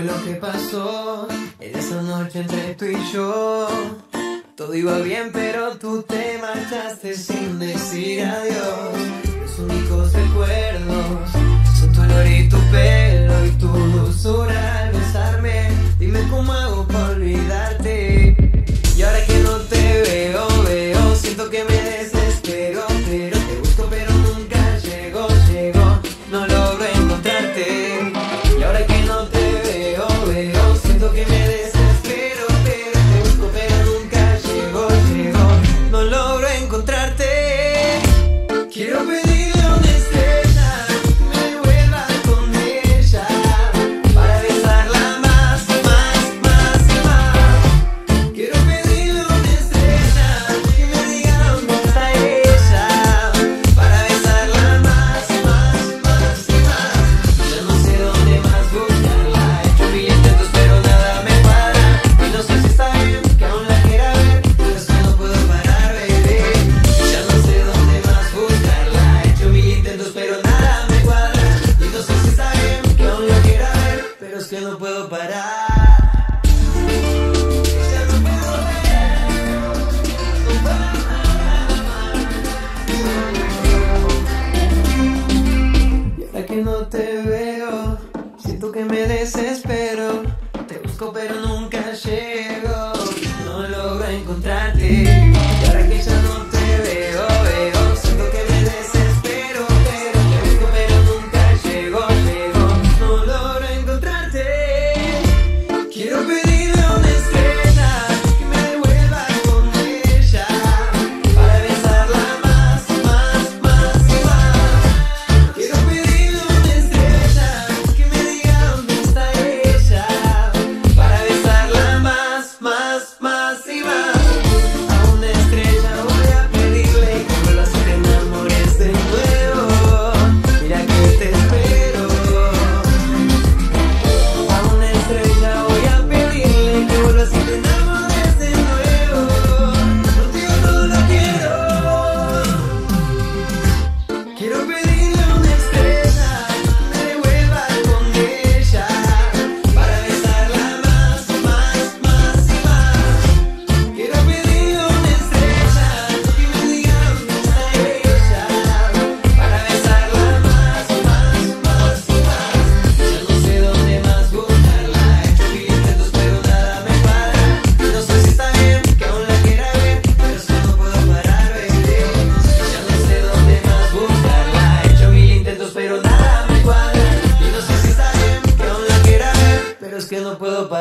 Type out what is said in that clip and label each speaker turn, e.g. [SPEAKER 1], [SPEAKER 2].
[SPEAKER 1] lo que pasó en esa noche entre tú y yo? Todo iba bien, pero tú te marchaste sin decir adiós. Los únicos recuerdos son tu olor y tu pelo y tu dulzura al besarme. Dime cómo hago para olvidarte. Y ahora que no te veo, siento que me desespero. Pero te busco, pero nunca llego, no logro encontrarte. Y ahora que no te veo, siento que me desespero. Pero te busco, pero nunca llego, no logro encontrarte. Quiero pedirle a una estrella que me devuelva con ella, para besarla más y más. Quiero pedirle a una estrella que me diga dónde está ella, para besarla más y más. Ya no sé dónde más buscarla, he hecho mil intentos pero nada me cuadra. Y no sé si está bien que aún la quiera ver, pero es que no puedo parar, bebé. Ya no sé dónde más buscarla, he hecho mil intentos pero nada me cuadra. Y no sé si está bien que aún la quiera ver, pero es que no puedo parar. Ya no puedo Y ahora que no te veo, siento que me desespero. Te busco pero nunca llego, no logro encontrarte. Y ahora que ya no te veo, siento que me desespero. Pero te busco pero nunca llego, no logro encontrarte. Quiero pedirle a una estrella que me devuelva con ella, para besarla más y más. Quiero pedirle a una estrella que me diga dónde está ella, para besarla más y más. A una estrella voy a pedirle que vuelvas y te enamores de nuevo. Mira que te espero. A una estrella voy a pedirle que vuelvas y te enamores de nuevo. Contigo todo lo quiero. Quiero pedirle a una estrella que me devuelva con ella, para besarla más y más. Quiero pedirle a una estrella que me diga dónde está ella, para besarla más y más. Ya no sé dónde más buscarla, he hecho mil intentos pero nada me cuadra. Y no sé si está bien que aún la quiera ver, pero es que no puedo parar, bebé. Ya no sé dónde más buscarla, he hecho mil intentos pero nada me cuadra. Y no sé si está bien que aún la quiera ver, pero es que no puedo parar.